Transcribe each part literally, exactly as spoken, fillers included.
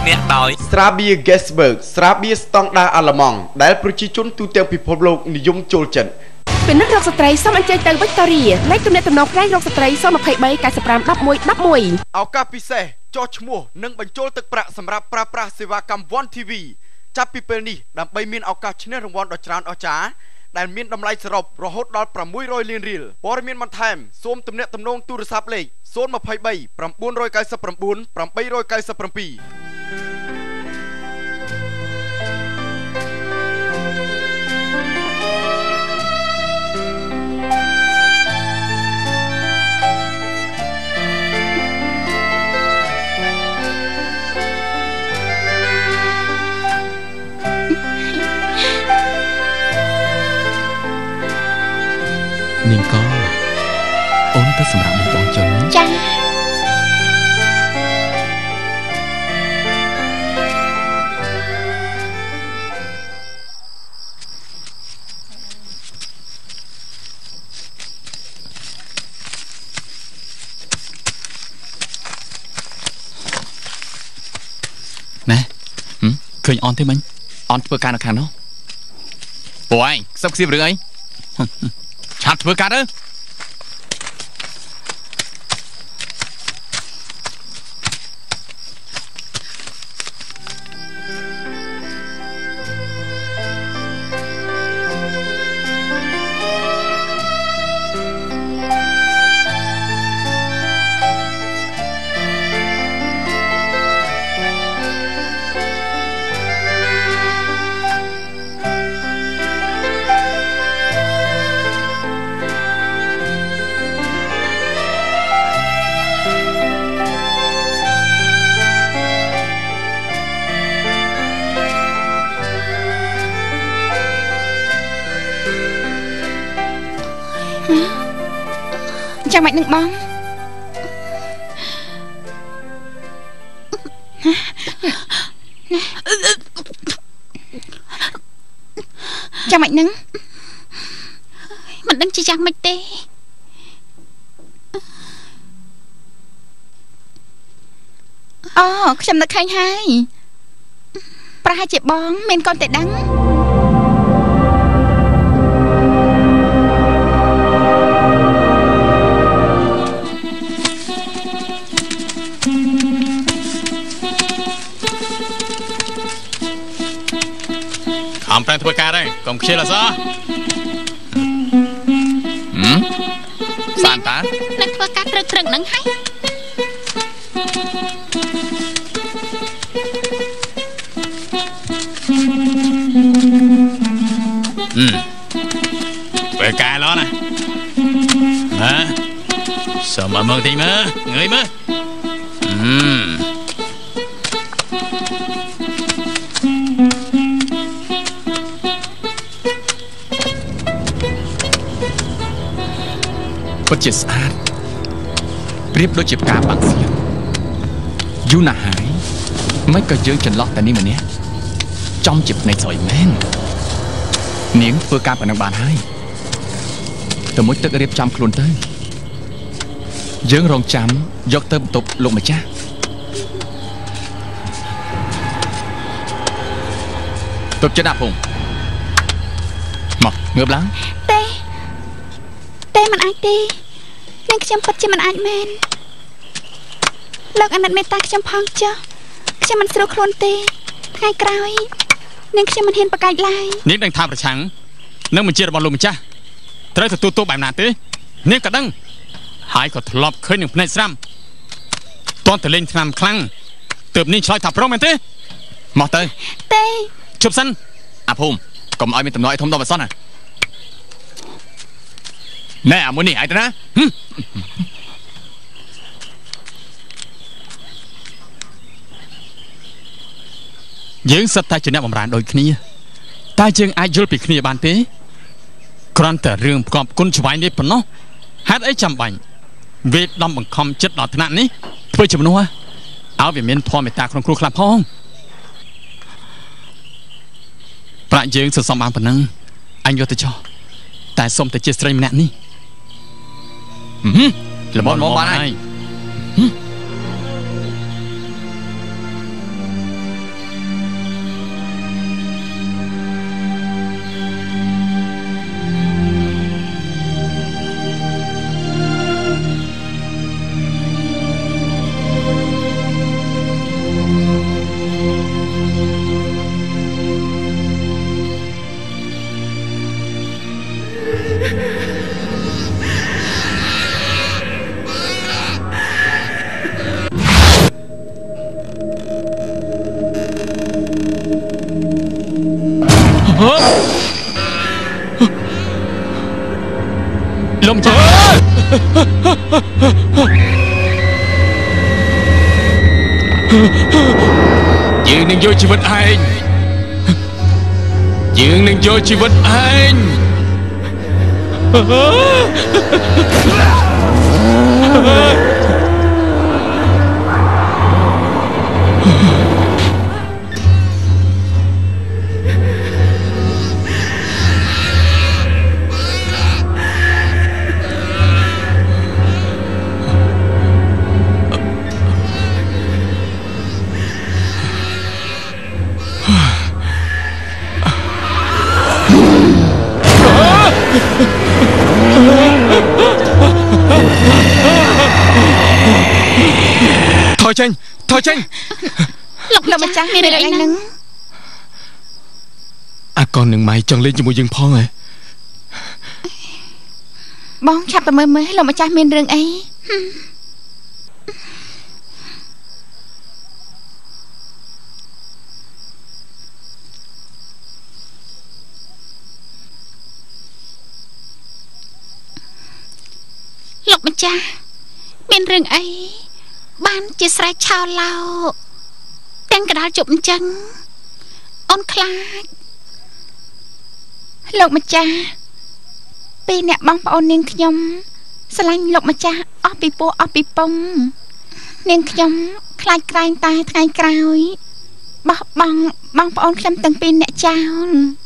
អ្នកដោយ Strabia Gesberg Strabia ស្តង់ដារអាល្លឺម៉ង់ដែលប្រជាជនទូទាំងពិភពលោកនិយមចូលចិត្តពិនិត្យរកស្ត្រីសូមអញ្ជើញទៅ Victoria លេខទំនាក់ទំនងផ្នែករកស្ត្រីសូម ยี่สิบสาม เก้าสิบห้า สิบเอ็ด สิบเอ็ดឱកាសពិសេសចុះឈ្មោះនិងបញ្ចូលទឹកប្រាក់សម្រាប់ប្រើប្រាស់សេវាកម្ម One ធី វី ចាប់ពីពេលនេះដើម្បីមានឱកាសឈ្នះរង្វាន់ដ៏ច្រើនអស្ចារ្យដែលមានតម្លៃសរុបរហូតដល់ប្រាំមួយរយលានរៀលព័ត៌មានបន្ថែមសូមទំនាក់ទំនងទូរស័ព្ទលេខ ศูนย์ ยี่สิบสาม เก้าเก้าเก้า แปดเก้าเก้าเจ็ดនាងក៏អូនទៅសម្រាប់មុខបងចុះចាណែឃើញអនទេមិញអនធ្វើការនៅខាងនោះព្រោះឯងសឹកសៀបរឿងអីឆាប់ធ្វើការទៅចាំមិននឹងបងចាំមិននឹងមិនដឹងជាយ៉ាងម៉េចទេអូខ្ញុំនឹកឃើញហើយប្រហែលជាបងមានកូនតែដឹងអមប្រែធ្វើការហើយកុំខ្ជិលអសោះហឹមសានតានឹងធ្វើការត្រឹកត្រឹកហ្នឹងហើយហឹមធ្វើការឡោះណាហ៎សូមមើលទីមើលងើយមើលហឹមពិតជាស្អាតប្រៀបដូចជាផ្កាបាំងសៀងយូរណាស់ហើយមិនក៏យើងចន្លោះតែនេះម្នាក់ចំជាភ្នែកស្រួយមែននាងធ្វើការប៉ុណ្ណឹងបានហើយទៅមួយទឹករៀបចំខ្លួនទៅយើងរងចាំយកទៅបន្ទប់លោកម្ចាស់ទប់ចិត្តដាក់ភូមិមកងើបឡើងទេទេមិនអាចទេនាងខ្ញុំពិតជាមិនអាចមែនលោកអាណិតមេត្តាខ្ញុំផងចុះខ្ញុំមិនស្រួលខ្លួនទេថ្ងៃក្រោយនាងខ្ញុំមិនហ៊ានប្រកែកឡើយនាងដឹងថាប្រឆាំងនឹងបញ្ជារបស់លោកម្ចាស់ត្រូវទទួលទោសបែបណាទេនាងក៏ដឹងហើយក៏ធ្លាប់ឃើញនឹងភ្នែកស្រាំតន់តលេងឆ្នាំខ្លាំងទើបនាងឆ្លើយថាប្រុសមែនទេមកទៅទេជប់សិនអាភូមិកុំឲ្យមានតំណឲ្យធំដុំអសោះណាណែអាមួយនេះឲ្យទៅណាយើងសិតតែជាអ្នកបម្រើដូចគ្នាតែយើងអាចយល់ពីគ្នាបានទេគ្រាន់តែរឿងផ្គប់គុណច្បាយនេះប៉ុណ្ណោះហេតុអីចាំបាញ់វេដំបង្ខំចិត្តដល់ថ្នាក់នេះធ្វើជាមនុស្សឲ្យវាមានធម៌មេត្តាក្នុងគ្រួខ្លះផងប្រាក់យើងសន្សំបានប៉ុណ្ណឹងអញយកទៅចោះតែសុំតែជាស្រីម្នាក់នេះល្មមមកបានហើយយើងនឹងយកជីវិតឯងយើងនឹងយកជីវិតឯងថយចេញថយចេញលោកម្ចាស់មានរឿងអីហ្នឹងអាកូននឹងម៉ៃចង់លេងជាមួយយើងផងហ៎បងឆាប់ទៅមើលមើលលោកម្ចាស់មានរឿងអីលោកម្ចាស់មានរឿងអីបានជាស្រែកឆោឡោទាំងកដាលជប់អញ្ចឹងអូនខ្លាចលោកម្ចាស់ពីអ្នកបងប្អូននាងខ្ញុំស្រឡាញ់លោកម្ចាស់អស់ពីពោះអស់ពីពងនាងខ្ញុំខ្លាចក្រែងតែថ្ងៃក្រោយបោះបង់បងប្អូនខ្ញុំទាំងពីរអ្នកចោល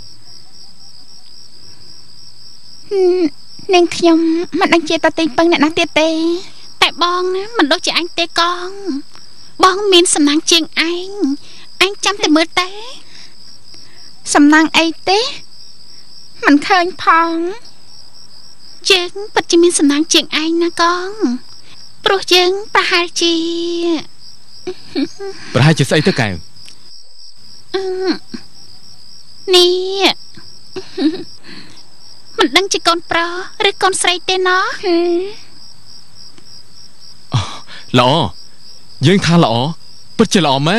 នាងខ្ញុំមិនដឹងជាតទីពឹងអ្នកណាទៀតទេតែបងណាមិនដូចជាអញទេកងបងមានសំណាងជាងឯងអញចាំតែមើលទេសំណាងអីទេមិនឃើញផងយើងពិតជាមានសំណាងជាងឯងណាកងព្រោះយើងប្រហែលជាប្រហែលជាស្អីទៅកែវនេះមិនដឹងជាកូនប្រុសឬកូនស្រីទេណោះល្អយើងថាល្អពិតជាល្អមែន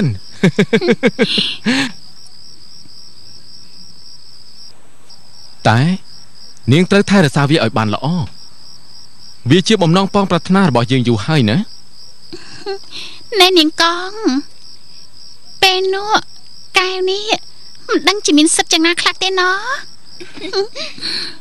តែនាងត្រូវថែរក្សាវាឲ្យបានល្អវាជាបំណងប៉ងប្រាថ្នារបស់យើងយូរហើយណាណែនាងកងពេលនោះកែវនេះមិនដឹងជាមានសិទ្ធិយ៉ាងណាខ្លះទេណោះ